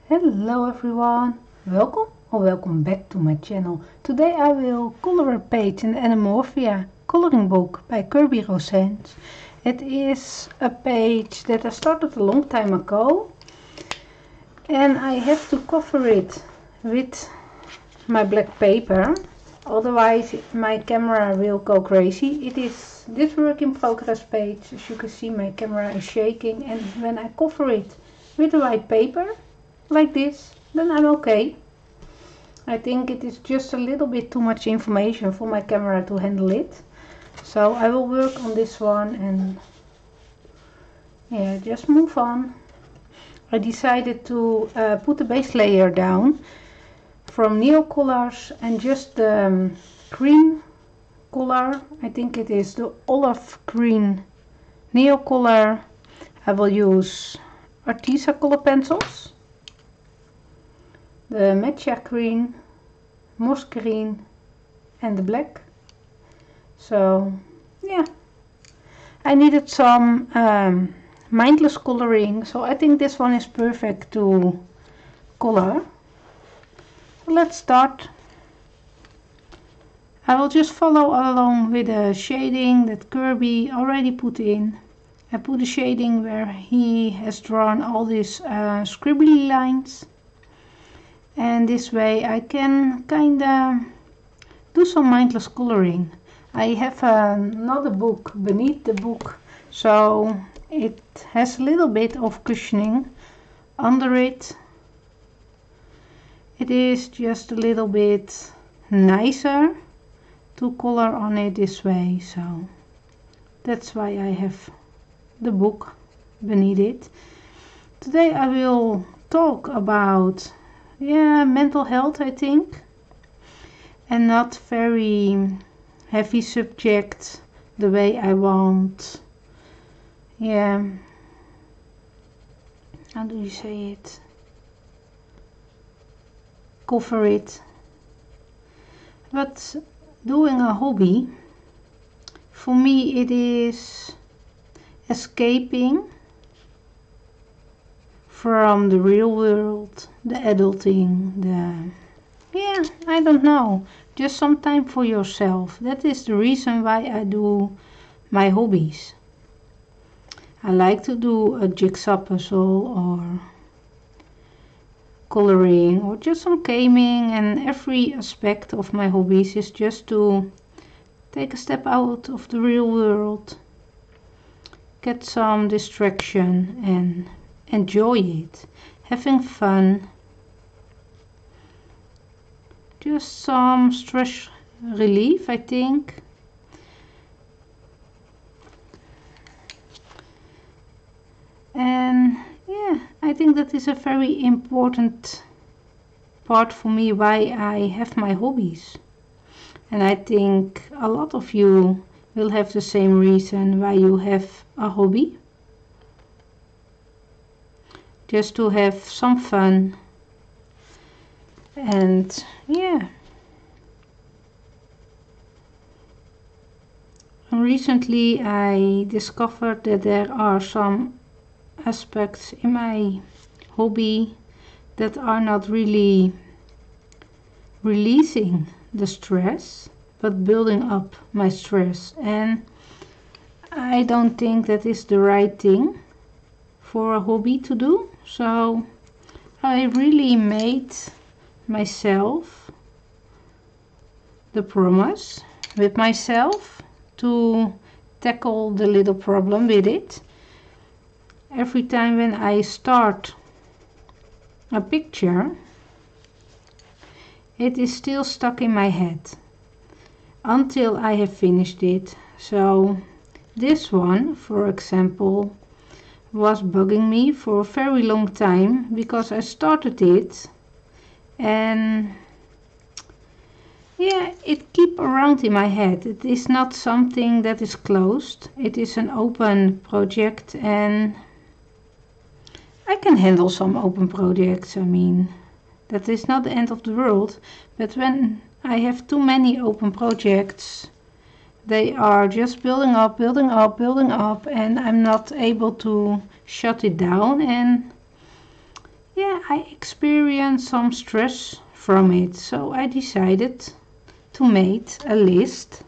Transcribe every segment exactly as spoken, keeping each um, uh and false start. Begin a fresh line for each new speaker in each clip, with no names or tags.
Hello everyone, welcome or welcome back to my channel. Today I will color a page in the Anamorphia coloring book by Kirby Rosens. It is a page that I started a long time ago and I have to cover it with my black paper, otherwise my camera will go crazy. It is this work in progress page. As you can see, my camera is shaking, and when I cover it with the white paper like this, then I'm okay. I think it is just a little bit too much information for my camera to handle it, so I will work on this one and yeah, just move on. I decided to uh, put the base layer down from Neocolors and just the um, green color. I think it is the olive green Neocolor. I will use Arteza color pencils, the Matcha green, moss green and the black. So yeah, I needed some um, mindless coloring, so I think this one is perfect to color. So let's start. I will just follow along with the shading that Kirby already put in. I put the shading where he has drawn all these uh, scribbly lines. And this way I can kinda do some mindless coloring. I have another book beneath the book, so it has a little bit of cushioning under it. It is just a little bit nicer to color on it this way, so that's why I have the book beneath it. Today I will talk about yeah, mental health, I think, and not very heavy subject the way I want. Yeah, how do you say it? Cover it. But doing a hobby, for me it is escaping from the real world, the adulting, the yeah, I don't know, just some time for yourself. That is the reason why I do my hobbies. I like to do a jigsaw puzzle or coloring or just some gaming, and every aspect of my hobbies is just to take a step out of the real world, get some distraction and enjoy it, having fun, just some stress relief, I think. And yeah, I think that is a very important part for me why I have my hobbies. And I think a lot of you will have the same reason why you have a hobby. Just to have some fun. And yeah. Recently I discovered that there are some aspects in my hobby that are not really releasing the stress, but building up my stress. And I don't think that is the right thing for a hobby to do. So I really made myself the promise with myself to tackle the little problem with it. Every time when I start a picture, it is still stuck in my head until I have finished it. So this one, for example, was bugging me for a very long time because I started it and yeah, it keep around in my head. It is not something that is closed. It is an open project, and I can handle some open projects. I mean, that is not the end of the world, but when I have too many open projects, they are just building up, building up, building up, and I'm not able to shut it down. And yeah, I experienced some stress from it, so I decided to make a list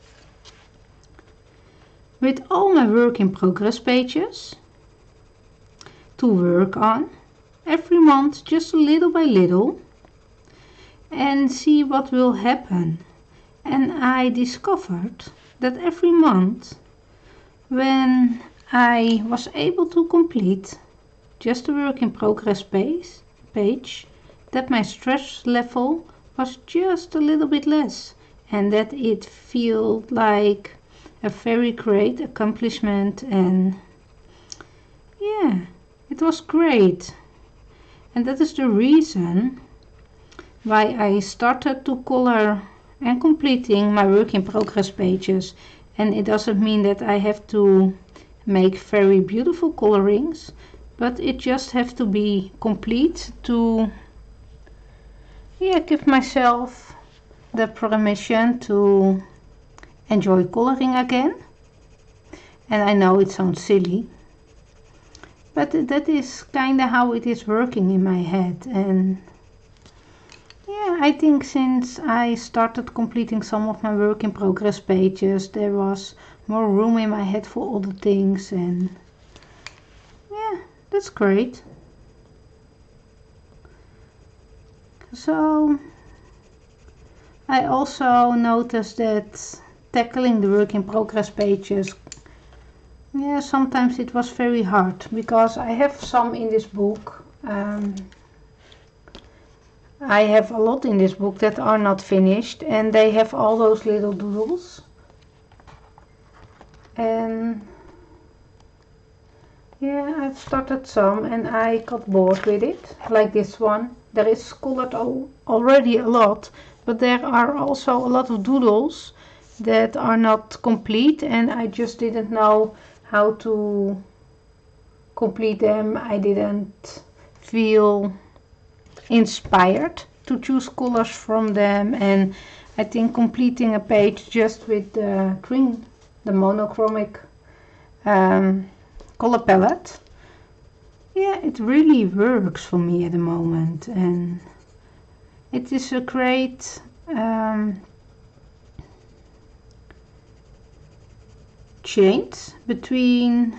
with all my work in progress pages to work on every month, just a little by little, and see what will happen. And I discovered that every month, when I was able to complete just a work in progress page, page, that my stress level was just a little bit less, and that it felt like a very great accomplishment. And yeah, it was great. And that is the reason why I started to color and completing my work in progress pages. And it doesn't mean that I have to make very beautiful colorings, but it just have to be complete to yeah, give myself the permission to enjoy coloring again. And I know it sounds silly, but that is kinda how it is working in my head. And yeah, I think since I started completing some of my work in progress pages, there was more room in my head for all the things, and yeah, that's great. So I also noticed that tackling the work in progress pages, yeah, sometimes it was very hard, because I have some in this book. Um, I have a lot in this book that are not finished, and they have all those little doodles. And yeah, I've started some and I got bored with it, like this one. There is colored al already a lot, but there are also a lot of doodles that are not complete, and I just didn't know how to complete them. I didn't feel inspired to choose colors from them, and I think completing a page just with the green, the monochromatic um, color palette, yeah, it really works for me at the moment. And it is a great um, change between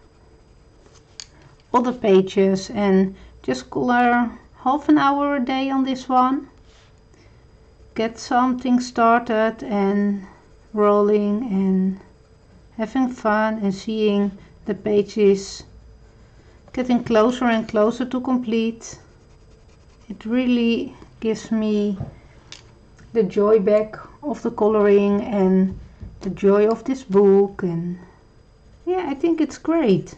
other pages, and just color half an hour a day on this one, get something started and rolling and having fun, and seeing the pages getting closer and closer to complete. It really gives me the joy back of the coloring and the joy of this book. And yeah, I think it's great.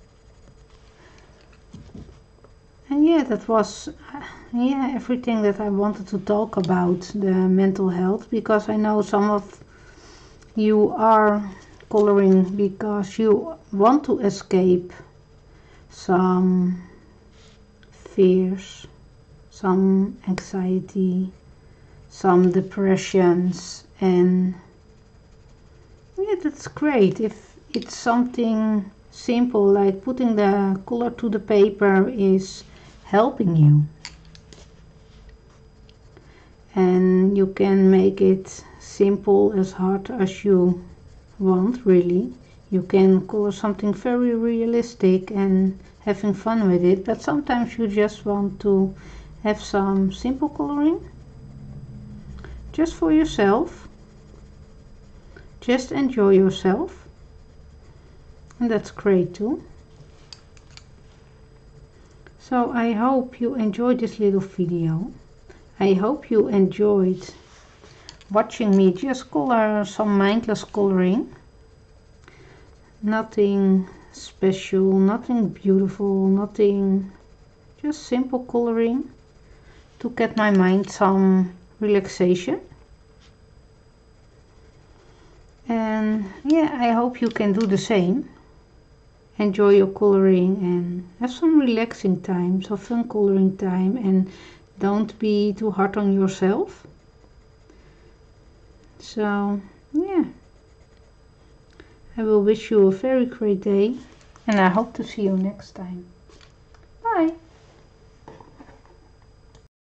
And yeah, that was uh, yeah, everything that I wanted to talk about the mental health, because I know some of you are coloring because you want to escape some fears, some anxiety, some depressions. And yeah, that's great. If it's something simple like putting the color to the paper is helping you, and you can make it simple as hard as you want. Really, you can color something very realistic and having fun with it, but sometimes you just want to have some simple coloring just for yourself, just enjoy yourself, and that's great too. So I hope you enjoyed this little video. I hope you enjoyed watching me just color some mindless coloring. Nothing special, nothing beautiful, nothing, just simple coloring to get my mind some relaxation. And yeah, I hope you can do the same. Enjoy your coloring and have some relaxing time, some fun coloring time, and don't be too hard on yourself. So yeah, I will wish you a very great day, and I hope to see you next time. Bye.